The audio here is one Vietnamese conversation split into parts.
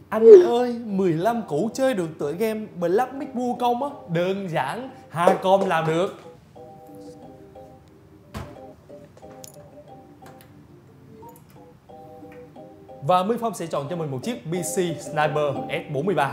Anh ơi, 15 củ chơi được tựa game Black Myth Wukong á, đơn giản, Hacom làm được. Và Minh Phong sẽ chọn cho mình một chiếc PC Sniper S43.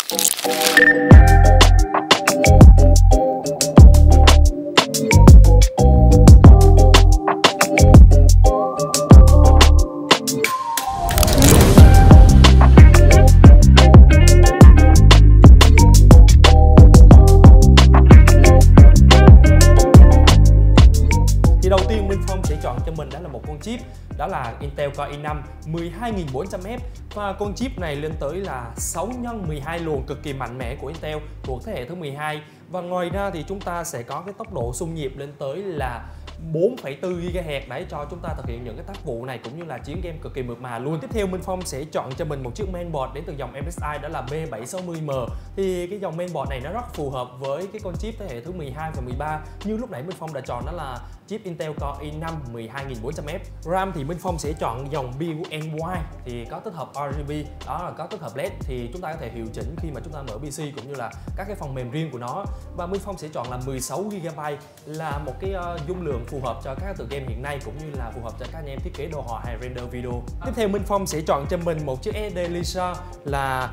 Đầu tiên Minh Phong sẽ chọn cho mình đó là một con chip, đó là Intel Core i5 12400F, và con chip này lên tới là 6x12 luồng cực kỳ mạnh mẽ của Intel thuộc thế hệ thứ 12. Và ngoài ra thì chúng ta sẽ có cái tốc độ xung nhịp lên tới là 4,4 GHz để cho chúng ta thực hiện những cái tác vụ này cũng như là chiến game cực kỳ mượt mà luôn. Tiếp theo Minh Phong sẽ chọn cho mình một chiếc mainboard đến từ dòng MSI, đó là B760M. Thì cái dòng mainboard này nó rất phù hợp với cái con chip thế hệ thứ 12 và 13. Như lúc nãy Minh Phong đã chọn đó là chip Intel Core i5 12400F. RAM thì Minh Phong sẽ chọn dòng BUNY thì có tích hợp RGB, đó là có tích hợp LED, thì chúng ta có thể hiệu chỉnh khi mà chúng ta mở PC cũng như là các cái phần mềm riêng của nó. Và Minh Phong sẽ chọn là 16GB, là một cái dung lượng phù hợp cho các tựa game hiện nay cũng như là phù hợp cho các anh em thiết kế đồ họa hay render video. Tiếp theo Minh Phong sẽ chọn cho mình một chiếc SSD Lisa là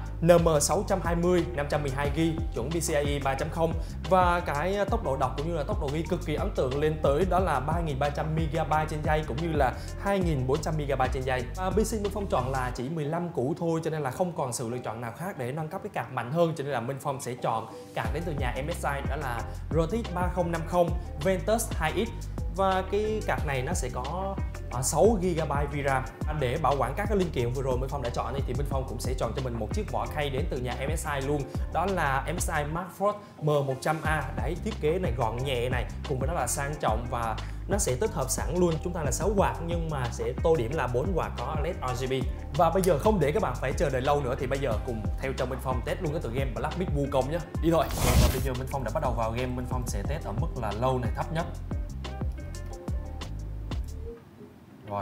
NM620 512GB chuẩn PCIe 3.0, và cái tốc độ đọc cũng như là tốc độ ghi cực kỳ ấn tượng lên tới đó là 3300MB trên giây cũng như là 2400MB trên giây. PC Minh Phong chọn là chỉ 15 củ thôi, cho nên là không còn sự lựa chọn nào khác để nâng cấp cái card mạnh hơn, cho nên là Minh Phong sẽ chọn card đến từ nhà MSI, đó là RTX 3050 Ventus 2X. Và cái card này nó sẽ có 6GB VRAM. Để bảo quản các cái linh kiện vừa rồi Minh Phong đã chọn thì Minh Phong cũng sẽ chọn cho mình một chiếc vỏ khay đến từ nhà MSI luôn, đó là MSI Markforged M100A. Đấy, thiết kế này gọn nhẹ này, cùng với đó là sang trọng, và nó sẽ tích hợp sẵn luôn chúng ta là 6W nhưng mà sẽ tô điểm là 4W có LED RGB. Và bây giờ không để các bạn phải chờ đợi lâu nữa thì bây giờ cùng theo cho Minh Phong test luôn cái tựa game Black Myth Wukong nhé. Đi thôi. Và bây giờ Minh Phong đã bắt đầu vào game. Minh Phong sẽ test ở mức là low này, thấp nhất. Rồi,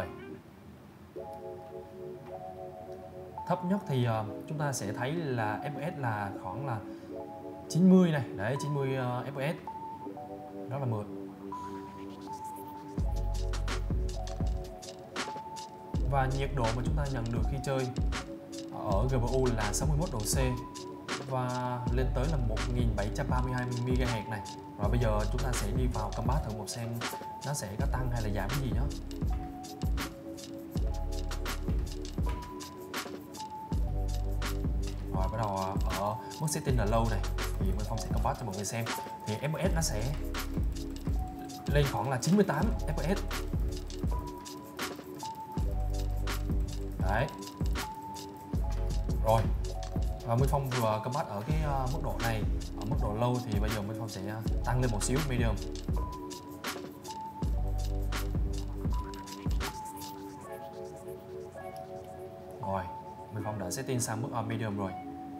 thấp nhất thì chúng ta sẽ thấy là FPS là khoảng là 90 này, đấy 90 FPS, đó là 10. Và nhiệt độ mà chúng ta nhận được khi chơi ở GPU là 61 độ C và lên tới là 1732 MHz này. Rồi bây giờ chúng ta sẽ đi vào combat thử một xem nó sẽ có tăng hay là giảm cái gì nhé. Rồi bắt đầu ở mức setting là low này thì Minh Phong sẽ combat cho mọi người xem. Thì FPS nó sẽ lên khoảng là 98 FPS. Đấy. Rồi. Và Minh Phong vừa combat ở cái mức độ này, ở mức độ low, thì bây giờ Minh Phong sẽ tăng lên một xíu medium. Rồi, Minh Phong đã setting sang mức medium rồi.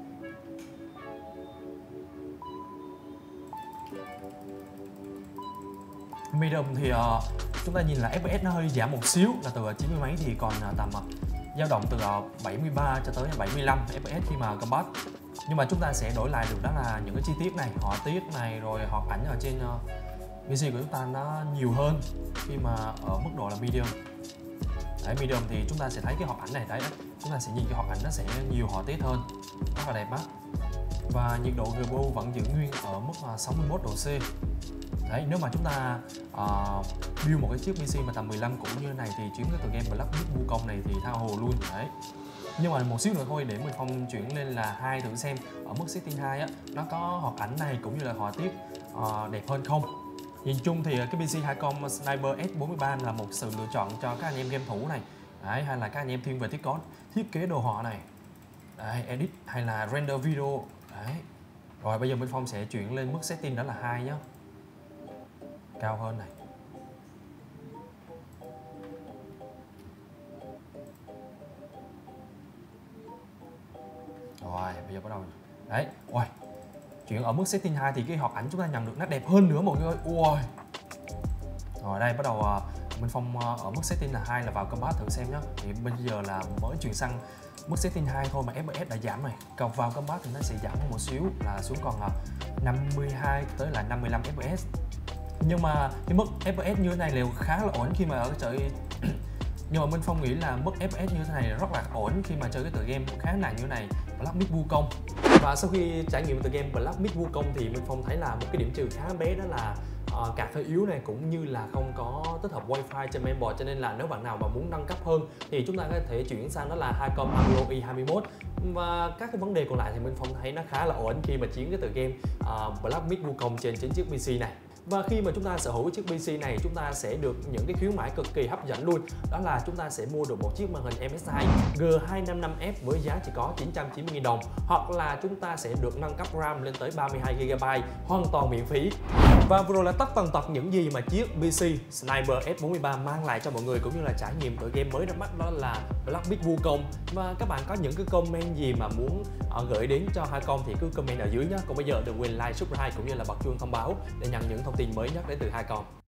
Medium thì chúng ta nhìn là FPS nó hơi giảm một xíu, là từ 90 mấy thì còn tầm dao động từ 73 cho tới 75 FPS khi mà combat. Nhưng mà chúng ta sẽ đổi lại được đó là những cái chi tiết này, họa tiết này, rồi hoạt ảnh ở trên PC của chúng ta nó nhiều hơn khi mà ở mức độ là medium. Đấy, medium thì chúng ta sẽ thấy cái hoạt ảnh này, đấy, chúng ta sẽ nhìn cái hoạt ảnh nó sẽ nhiều họa tiết hơn, rất là đẹp á. Và nhiệt độ GPU vẫn giữ nguyên ở mức 61 độ C. Đấy, nếu mà chúng ta build một cái chiếc PC mà tầm 15 củ như thế này thì chuyến cái tựa game Black Myth Wukong này thì tha hồ luôn. Đấy. Nhưng mà một xíu nữa thôi để Minh Phong chuyển lên là 2 thử xem ở mức setting 2 á, nó có hoạt ảnh này cũng như là họa tiết đẹp hơn không. Nhìn chung thì cái PC Hacom Sniper S43 là một sự lựa chọn cho các anh em game thủ này. Đấy, hay là các anh em thiên về thiết kế đồ họa này. Đấy, edit hay là render video. Đấy. Rồi bây giờ Minh Phong sẽ chuyển lên mức setting đó là 2 nhé. Cao hơn này. Rồi bây giờ bắt đầu. Đấy. Ôi. Chuyển ở mức setting 2 thì cái hoạt ảnh chúng ta nhận được nó đẹp hơn nữa mọi người ơi. Ui. Rồi đây bắt đầu Minh Phong ở mức setting là 2 là vào combat thử xem nhé. Thì bây giờ là mới chuyển sang mức setting 2 thôi mà FPS đã giảm rồi. Còn vào combat thì nó sẽ giảm một xíu là xuống còn 52 tới là 55 FPS. Nhưng mà cái mức FPS như thế này đều khá là ổn khi mà ở chơi nhưng mà Minh Phong nghĩ là mức FPS như thế này rất là ổn khi mà chơi cái tựa game khá nặng như thế này, Black Myth Wukong. Và sau khi trải nghiệm tựa game Black Myth Wukong thì Minh Phong thấy là một cái điểm trừ khá bé, đó là card hơi yếu này cũng như là không có tích hợp wifi trên mainboard, cho nên là nếu bạn nào mà muốn nâng cấp hơn thì chúng ta có thể chuyển sang đó là Hycom Avro i21. Và các cái vấn đề còn lại thì Minh Phong thấy nó khá là ổn khi mà chiến cái tựa game Black Myth Wukong trên chính chiếc PC này. Và khi mà chúng ta sở hữu chiếc PC này, chúng ta sẽ được những cái khuyến mãi cực kỳ hấp dẫn luôn. Đó là chúng ta sẽ mua được một chiếc màn hình MSI G255F với giá chỉ có 990.000 đồng, hoặc là chúng ta sẽ được nâng cấp RAM lên tới 32GB hoàn toàn miễn phí. Và vừa rồi là tất tần tật những gì mà chiếc PC Sniper S43 mang lại cho mọi người, cũng như là trải nghiệm tựa game mới ra mắt đó là Black Myth Wukong. Và các bạn có những cái comment gì mà muốn gửi đến cho Hycom thì cứ comment ở dưới nhé. Còn bây giờ đừng quên like, subscribe cũng như là bật chuông thông báo để nhận những thông tin mới nhất đến từ Hycom.